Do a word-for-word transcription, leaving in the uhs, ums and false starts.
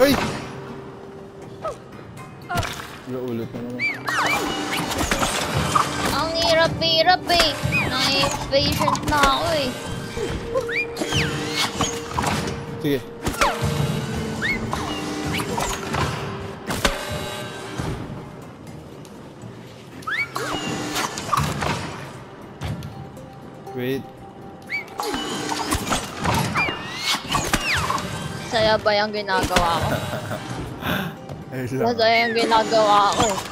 Ay! Ulit na naman. Ang hirap-hirap eh. Nai-patient na ako eh. Sige. Wait. Saya ba yung ginagawa ko? Ayos lang. Masaya yung ginagawa ko eh.